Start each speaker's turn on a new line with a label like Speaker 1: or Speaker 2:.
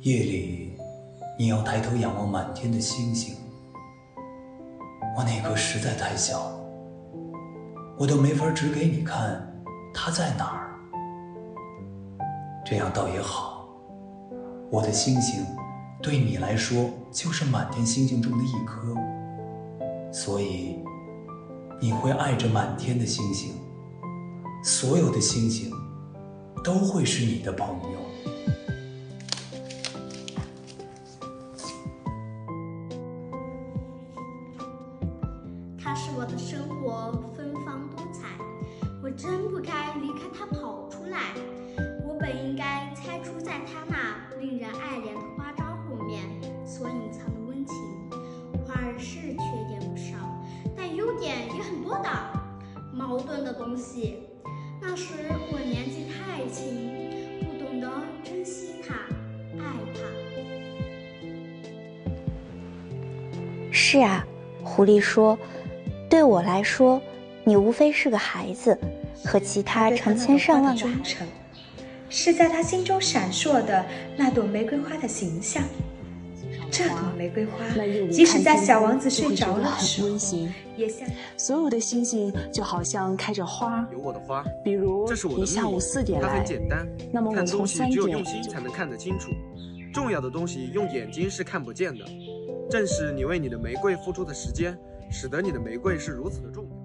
Speaker 1: 夜里，你要抬头仰望满天的星星。我那颗实在太小，我都没法指给你看它在哪儿。这样倒也好，我的星星对你来说就是满天星星中的一颗，所以你会爱着满天的星星，所有的星星都会是你的朋友。
Speaker 2: 它使我的生活芬芳多彩，我真不该离开它跑出来。我本应该猜出在它那令人爱怜的花招后面所隐藏的温情。花儿是缺点不少，但优点也很多的。矛盾的东西，那时我年纪太轻，不懂得珍惜它，爱它。
Speaker 3: 是啊，狐狸说，对我来说，你无非是个孩子，和其他成千上万个
Speaker 4: 忠诚，是在他心中闪烁的那朵玫瑰花的形象。这朵玫瑰花，即使在小王子睡着了的时候，也像
Speaker 5: 所有的星星就好像开着花。
Speaker 6: 有我的花，
Speaker 5: 比如
Speaker 6: 这是我的
Speaker 5: 你下午4点来，
Speaker 6: 它很简单。
Speaker 5: 那么我从
Speaker 6: 看东西
Speaker 5: 3
Speaker 6: 只有
Speaker 5: 点
Speaker 6: 用心才能看得清楚，重要的东西用眼睛是看不见的。正是你为你的玫瑰付出的时间，使得你的玫瑰是如此的重要。